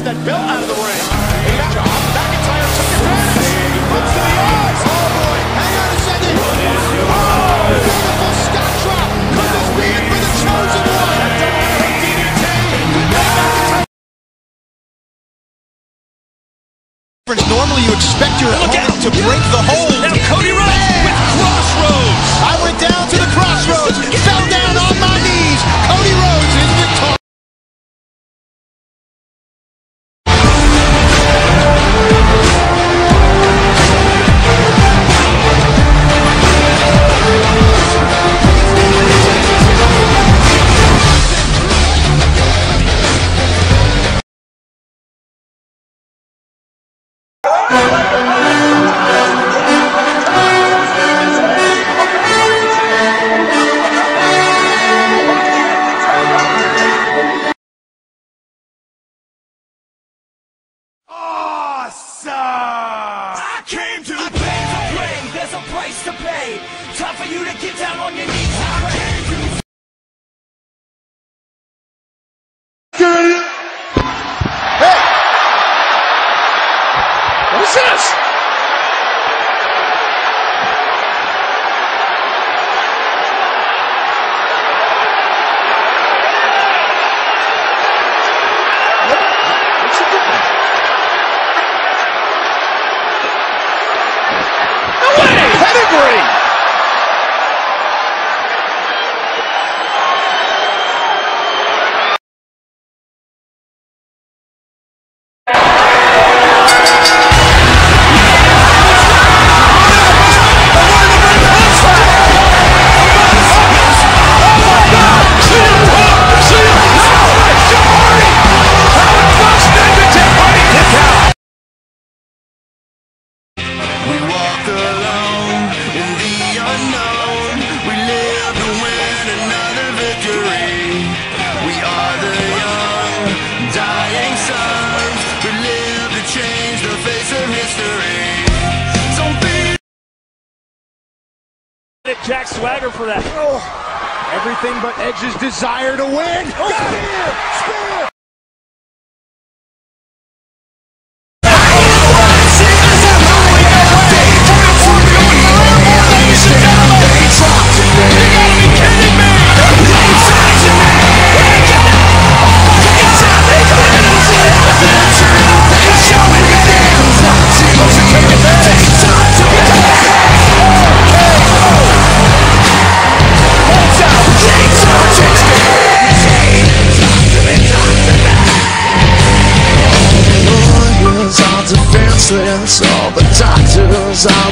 that belt out of the ring. McIntyre took advantage. Puts to the eyes. Oh boy, hang on a second. Oh, beautiful Scott drop. Could this be it for the chosen one? Normally you expect your opponent to break the hold. Now Cody Rhodes with Crossroads. I went down to the Crossroads, fell down on my knees. Cody Rhodes is victorious. I came to play. There's a price to pay. Time for you to get down on your knees. I came to Hey! What is this? What's he doing? Pedigree! Jack Swagger for that. Oh, everything but Edge's desire to win. Oh, spear! All the doctors are